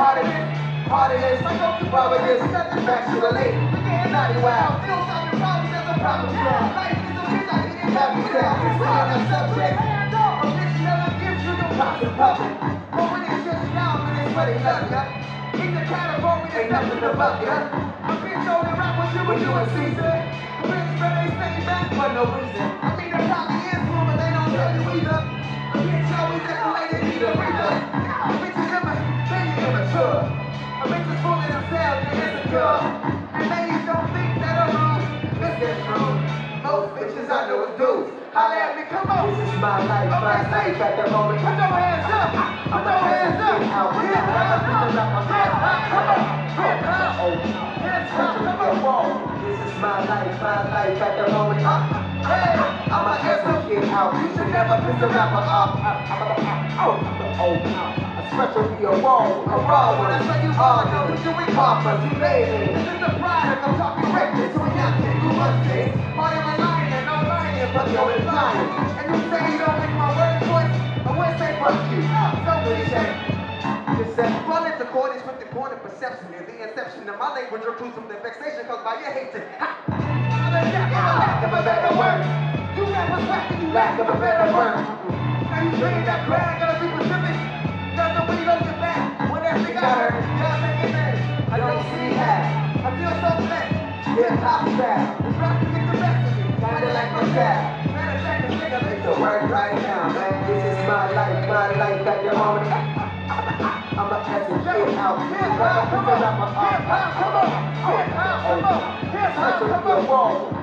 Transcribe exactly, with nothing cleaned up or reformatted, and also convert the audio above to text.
Part of this, part of this, part of this, naturally. Naughty wow. Feel something wrong, there's a problem. Life is a bitch, I hit it every day. It's on a subject. A bitch never gives you no props in public. But when it shuts down, when it's ready, love ya. In the category, there's nothing above ya. A bitch only rock with you when you a season. A bitch better stay back for no reason. I mean, there probably is one, but they don't tell you either. A bitch always act like they need a breather. A bitch is imma- maybe immature. A bitch is full of themselves and insecure. And ladies don't think that I'm wrong. This is true. Most bitches I know is dudes. Holla at me, come on. This is my life, okay, my life at the moment. Put your hands up. Put your hands up. Hip hop, hip hop, come on. Hip hop, oh, hip hop, come on. This is my life, my life at the moment. Hey, I'ma get some shit out. You should never piss a rapper off. Oh, oh, especially a wall, a raw one. I saw you all know that you ain't poppers. You made it. This is the pride. I'm talking reckless. So young kid, who must say, part of my lying, no lying, but yo, it's lying. And you say you don't like my word choice, I would say fuck you. So cliche. Just say, well, it's accordance with the point of perception and the inception of my language recruits from the vexation caused by your hatred. Ha! Lack of a better word. You got perspective, you lack of a better word. Now you saying that crap, gotta be specific. That's the way you don't get back. When that thing got hurt, y'all take it back. I don't see half. I feel so blessed. Hip hop style. It's rock to get the best of me. Kinda like my child. Matter of fact, the nigga makes the word right now, man. This is my life, my life at the moment. I'm a essence, hip hop. Hip hop, come on. Hip hop, come on. Hip hop, come on. Hip hop, come on.